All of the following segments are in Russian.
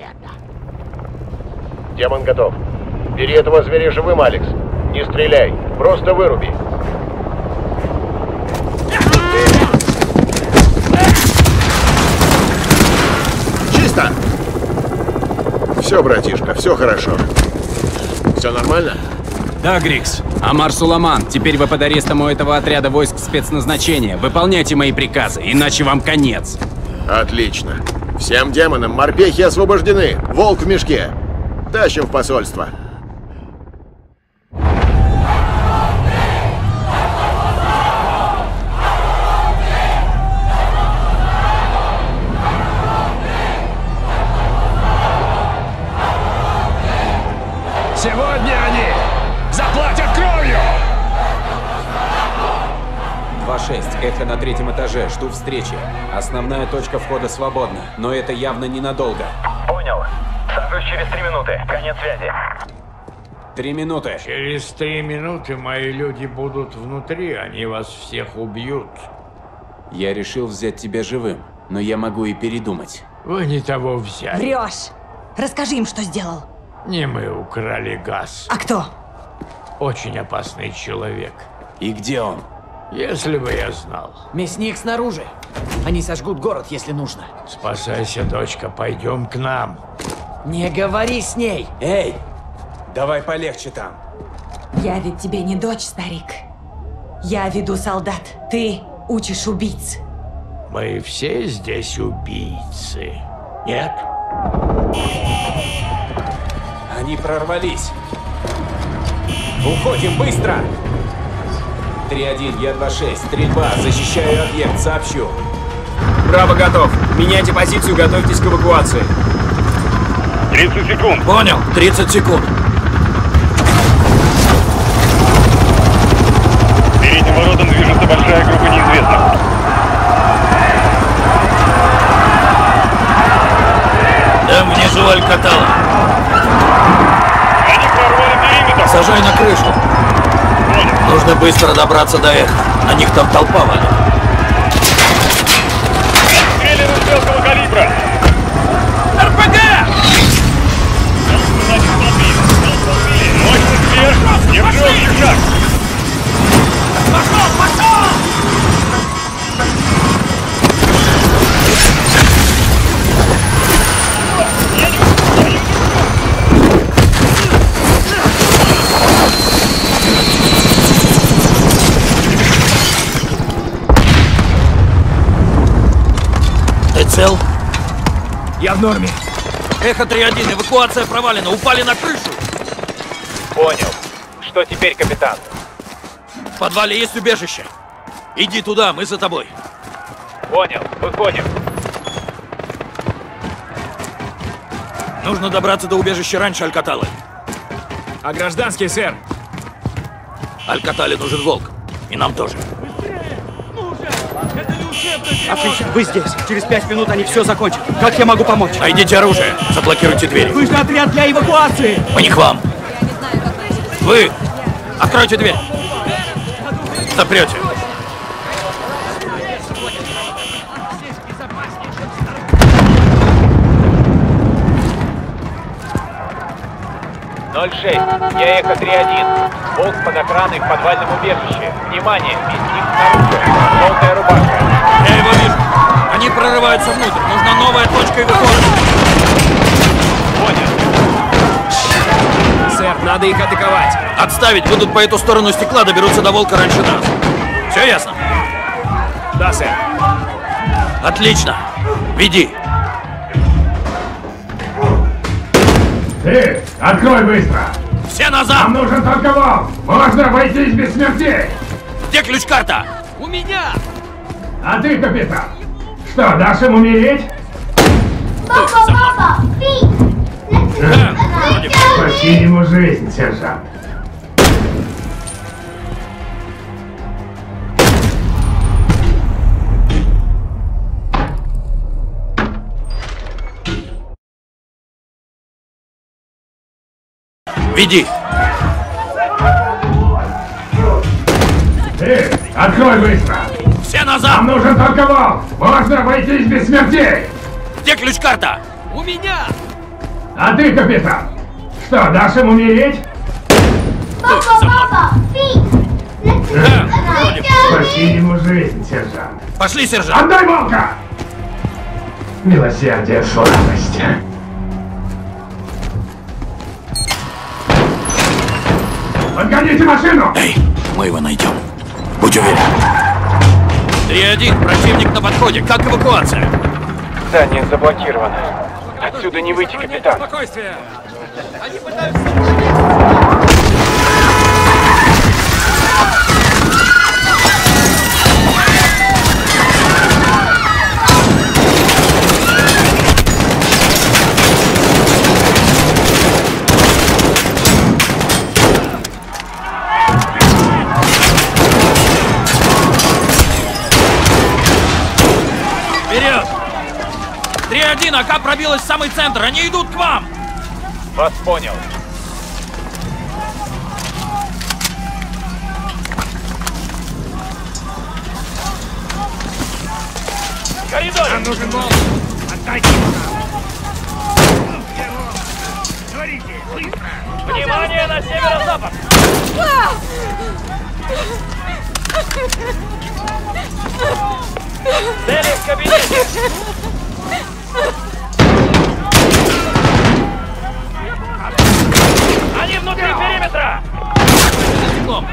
Демон готов. Бери этого зверя живым, Алекс. Не стреляй, просто выруби. Чисто! Все, братишка, все хорошо. Все нормально? Да, Грикс. Амар Суламан, теперь вы под арестом у этого отряда войск спецназначения. Выполняйте мои приказы, иначе вам конец. Отлично. Всем демонам морпехи освобождены. Волк в мешке. Тащим в посольство. Сегодня они заплатят кровью! 2-6, эхо на 3-м этаже, жду встречи. Основная точка входа свободна, но это явно ненадолго. Понял. Сажусь через 3 минуты. Конец связи. 3 минуты. Через 3 минуты мои люди будут внутри, они вас всех убьют. Я решил взять тебя живым, но я могу и передумать. Вы не того взяли. Врешь! Расскажи им, что сделал. Не мы украли газ. А кто? Очень опасный человек. И где он? Если бы я знал. Мясник снаружи. Они сожгут город, если нужно. Спасайся, дочка, пойдем к нам. Не говори с ней! Эй! Давай полегче там. Я ведь тебе не дочь, старик. Я веду солдат. Ты учишь убийц. Мы все здесь убийцы. Нет? Они прорвались. Уходим быстро! 3-1, я 2-6. Стрельба, защищаю объект, сообщу. Браво, готов. Меняйте позицию, готовьтесь к эвакуации. 30 секунд. Понял, 30 секунд. К передним воротам движется большая группа неизвестных. Там внизу Алькатала. Они прорвали периметр. Сажай на крышу. Нужно быстро добраться до Эха. На них там толпа валит. Стреляны с мелкого калибра. РПГ! Мощный вверх. Держи общий шаг. Пошел, пошел! Ты цел? Я в норме. Эхо 3-1, эвакуация провалена, упали на крышу. Понял. Что теперь, капитан? В подвале есть убежище. Иди туда, мы за тобой. Понял. Выходим. Нужно добраться до убежища раньше Алькаталы. А гражданский, сэр? Алькатале нужен волк. И нам тоже. Отлично, вы здесь. Через 5 минут они все закончат. Как я могу помочь? Найдите оружие, заблокируйте двери. Вы же отряд для эвакуации! Мы не к вам. Вы! Откройте дверь. Запрете. Я Эхо 3-1. Волк под охраной в подвальном убежище. Внимание, мясник снаружи. Желтая рубашка. Я его вижу. Они прорываются внутрь. Нужна новая точка эвакуации. Понял. Сэр, надо их атаковать. Отставить. Будут по эту сторону стекла, доберутся до волка раньше нас. Все ясно? Да, сэр. Отлично. Веди. Ты, открой быстро! Все назад! Нам нужен только волк! Можно обойтись без смертей! Где ключ-карта? У меня! А ты, капитан, что, дашь им умереть? Спаси ему жизнь, сержант. Веди. Ты, открой быстро! Все назад! Нам нужен только волк! Можно обойтись без смертей! Где ключ-карта? У меня! А ты, капитан, что, дашь им умереть? Спаси ему жизнь, сержант. Пошли, сержант! Отдай волка! Милосердие, слабость. Подгоните машину! Эй, мы его найдем. Будь уверен. 3-1, противник на подходе. Как эвакуация? Здание заблокировано. Отсюда не выйти, капитан. Спокойствие! Они Вперед! 3-1, АК пробилась в самый центр. Они идут к вам! Вас понял. Коридор! Нам нужен волк! Отдайте его нам! Говорите, быстро! Внимание на северо-запад! Цели в кабинете! Они внутри периметра! Стеклом.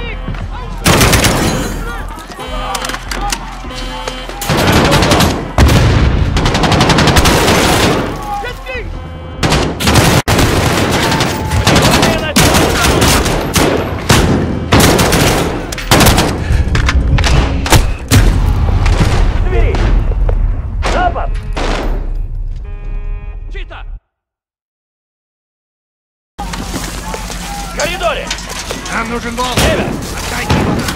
В коридоре! Нам нужен волк! Север! Отдайте его нам!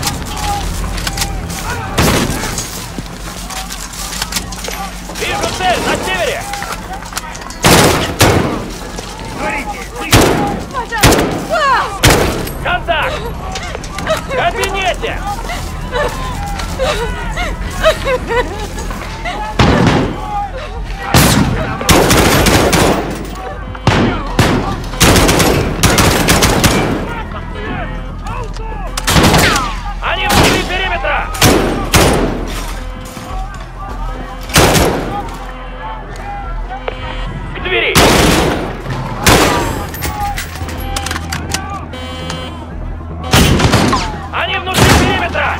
Вижу цель на севере! Говорите, быстро! Контакт! В кабинете! Они внутри периметра! К двери! Они внутри периметра!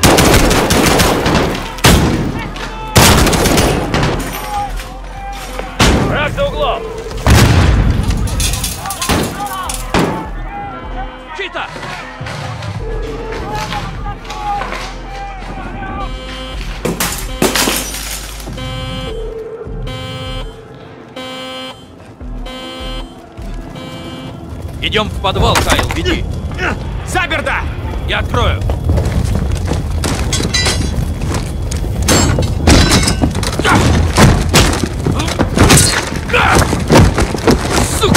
Враг за углом! Чита! Идем в подвал, Кайл, веди. Заперто! Я открою. Сука!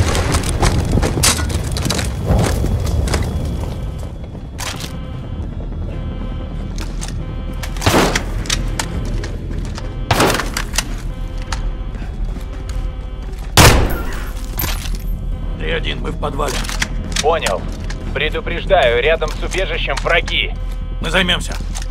Три-1, мы в подвале. Понял. Предупреждаю, рядом с убежищем враги. Мы займемся.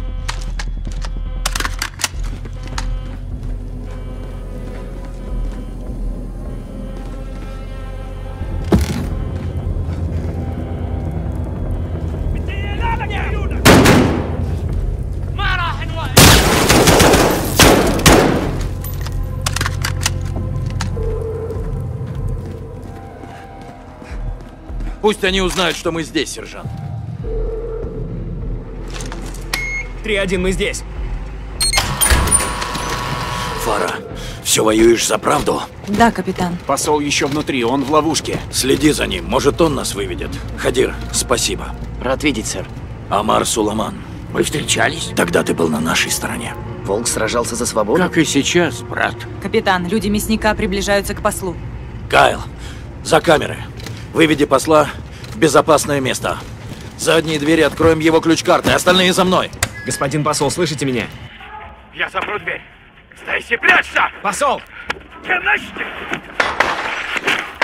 Пусть они узнают, что мы здесь, сержант. 3-1, мы здесь. Фара, все воюешь за правду? Да, капитан. Посол еще внутри, он в ловушке. Следи за ним, может, он нас выведет. Хадир, спасибо. Рад видеть, сэр. Амар Суламан. Вы встречались? Тогда ты был на нашей стороне. Волк сражался за свободу? Как и сейчас, брат. Капитан, люди мясника приближаются к послу. Кайл, за камеры. Выведи посла в безопасное место. Задние двери откроем его ключ-картой, остальные за мной. Господин посол, слышите меня? Я запру дверь! Стейси, прячься! Посол!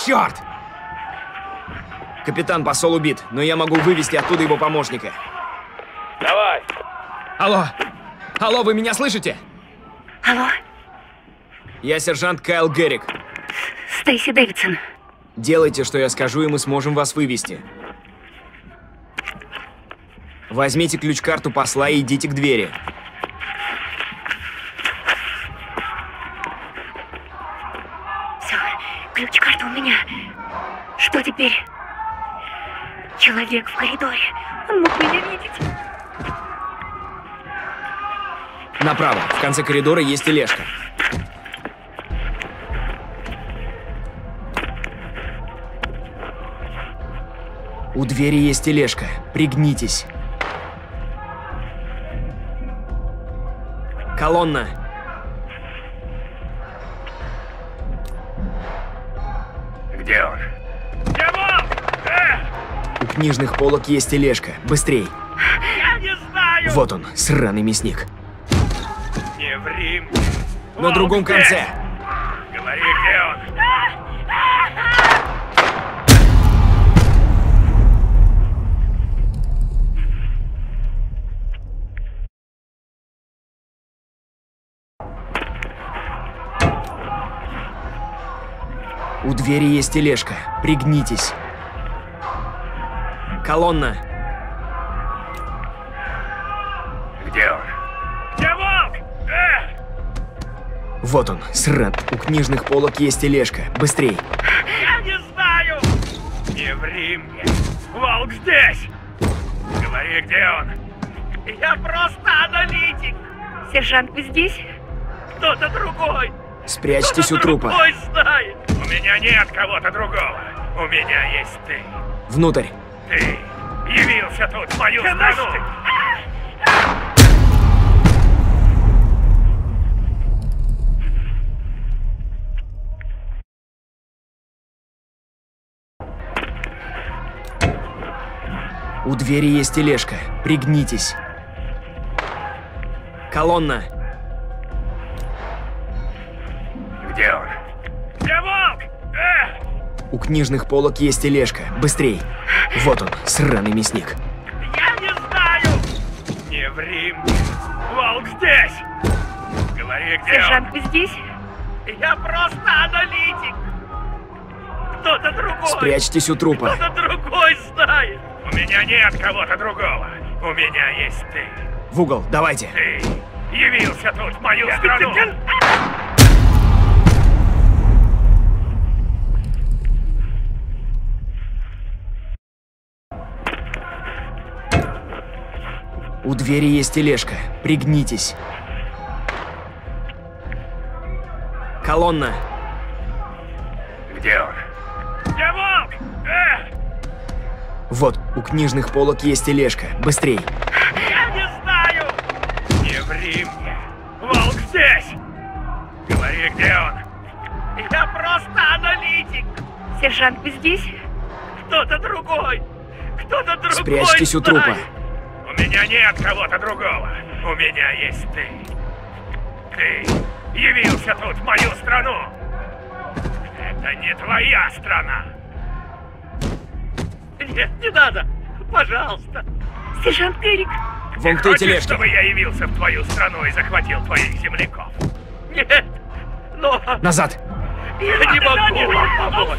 Черт! Капитан Посол убит, но я могу вывести оттуда его помощника. Давай. Алло! Алло, вы меня слышите? Алло? Я сержант Кайл Геррик. Стейси Дэвидсон. Делайте, что я скажу, и мы сможем вас вывести. Возьмите ключ-карту посла и идите к двери. Все, ключ-карта у меня. Что теперь? Человек в коридоре. Он мог меня видеть. Направо. В конце коридора есть тележка. У двери есть тележка. Пригнитесь. Колонна. Где он? Где он? У книжных полок есть тележка. Быстрей. Я не знаю! Вот он, сраный мясник. Не ври мне. На другом конце. Говори, где он? У двери есть тележка. Пригнитесь. Колонна. Где он? Где волк? Вот он, сран. У книжных полок есть тележка. Быстрей. Я не знаю! Не ври мне. Волк здесь! Говори, где он? Я просто аналитик. Сержант, вы здесь? Кто-то другой. Спрячьтесь у трупа. Другой знает. У меня нет кого-то другого. У меня есть ты. Внутрь. Ты явился тут в мою страну. У двери есть тележка. Пригнитесь. Колонна. Где он? Где волк? У книжных полок есть тележка. Быстрей. Вот он, сраный мясник. Я не знаю! Не ври мне. Волк здесь! Говори, где Сержант, он? вы здесь? Я просто аналитик. Кто-то другой. Спрячьтесь у трупа. Кто-то другой знает. У меня нет кого-то другого. У меня есть ты. В угол, давайте. Ты явился тут в мою страну. У двери есть тележка. Пригнитесь. Колонна. Где он? Где волк? Вот, у книжных полок есть тележка. Быстрей. Я не знаю! Не ври мне. Волк здесь! Говори, где он? Я просто аналитик. Сержант, вы здесь? Кто-то другой. Кто-то другой. Спрячьтесь у трупа. знает. У меня нет кого-то другого. У меня есть ты. Ты явился тут в мою страну. Это не твоя страна. Нет, не надо. Пожалуйста. Сержант Геррик. Вон Ты той хочешь, тележке. чтобы я явился в твою страну и захватил твоих земляков? Нет. Но Назад. я не могу вам помочь.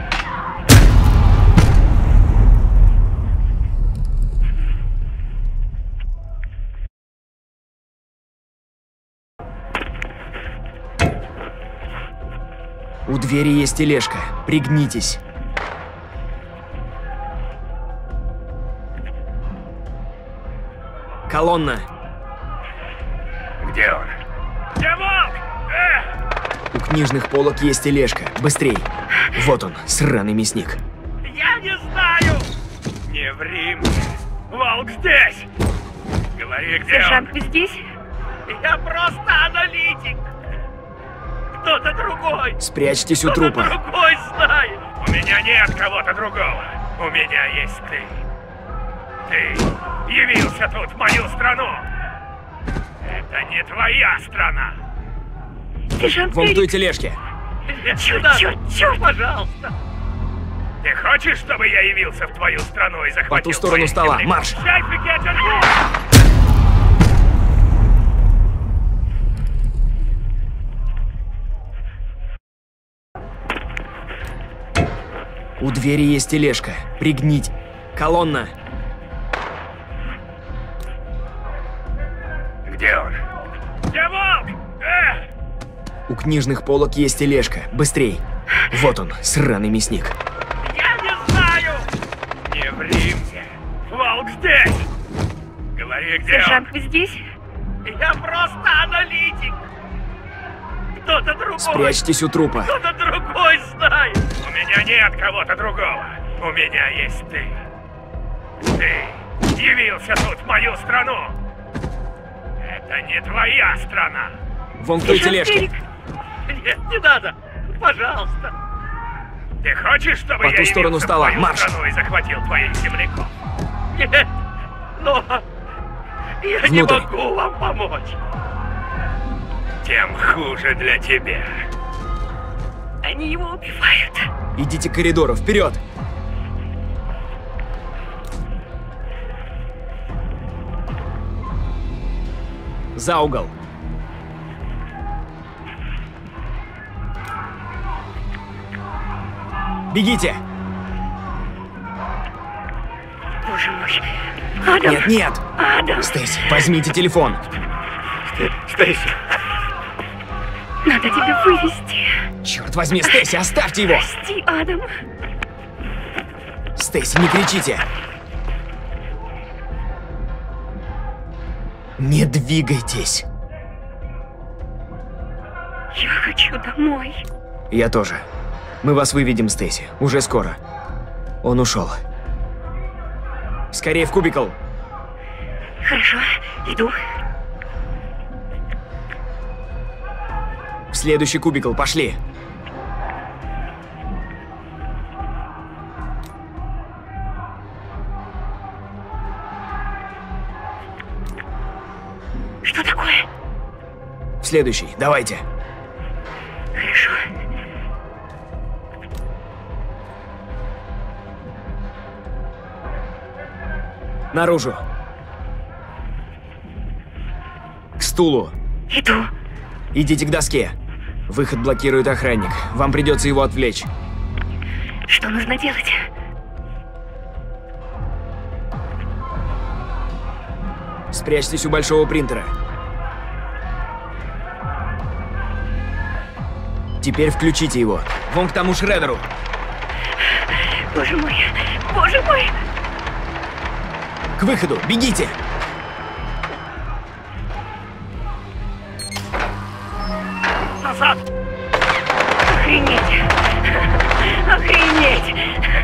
У двери есть тележка. Пригнитесь. Колонна. Где он? Где волк? У книжных полок есть тележка. Быстрей. Вот он, сраный мясник. Я не знаю! Не ври мне. Волк здесь! Говори, где Сержант, он? вы здесь? Я просто аналитик. Кто-то другой. Спрячьтесь у Кто-то трупа. другой знает. У меня нет кого-то другого. У меня есть ты. Ты явился тут в мою страну. Это не твоя страна. Сержант Вон в той Геррик. тележке. Нет, Черт, не надо. черт, черт. Пожалуйста. Ты хочешь, чтобы я явился в твою страну и захватил По ту сторону твои стола. земли? Марш! Шайфики, отвернись! У двери есть тележка. Пригните. Колонна. Где он? Где волк? У книжных полок есть тележка. Быстрей. Вот он, сраный мясник. Я не знаю! Не ври мне! Волк здесь! Говори, где Сержант, он? вы здесь? Я просто аналитик! Кто-то другой! Спрячьтесь у трупа. Кто-то другой знает! У меня нет кого-то другого! У меня есть ты! Ты явился тут в мою страну! Это не твоя страна! Вон в той тележке. Нет, не надо! Пожалуйста! Ты хочешь, чтобы По я ту сторону явился стола. в твою Марш! страну и захватил твоих земляков? Нет! Но я не Внутрь. могу вам помочь! Тем хуже для тебя. Они его убивают. Идите к коридору, вперед! За угол. Бегите! Боже мой. Адам! Нет, нет! Адам! Стейси, возьмите телефон. Стейси! Надо тебя вывести. Черт возьми, Стейси, оставьте его! Прости, Адам. Стейси, не кричите! Не двигайтесь! Я хочу домой. Я тоже. Мы вас выведем, Стейси. Уже скоро. Он ушел. Скорее в кубикл. Хорошо, иду. В следующий кубикл, пошли. Что такое? В следующий, давайте. Хорошо. Наружу. К стулу. Иду. Идите к доске. Выход блокирует охранник. Вам придется его отвлечь. Что нужно делать? Спрячьтесь у большого принтера. Теперь включите его. Вон к тому шредеру. Боже мой. Боже мой. К выходу. Бегите. Назад! Охренеть. Охренеть.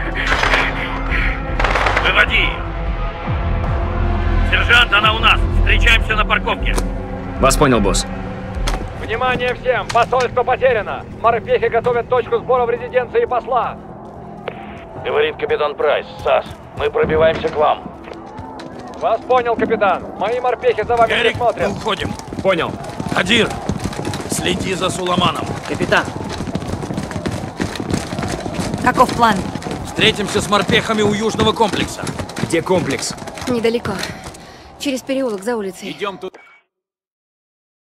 Выводи! Сержант, она у нас. Встречаемся на парковке. Вас понял, босс. Внимание всем! Посольство потеряно! Морпехи готовят точку сбора в резиденции посла! Говорит капитан Прайс. САС, мы пробиваемся к вам. Вас понял, капитан! Мои морпехи за вами Эрик, мы присмотрят! уходим. Понял. Адир, следи за Суламаном. Капитан, Каков план? Встретимся с морпехами у южного комплекса. Где комплекс? Недалеко. Через переулок за улицей. Идем тут.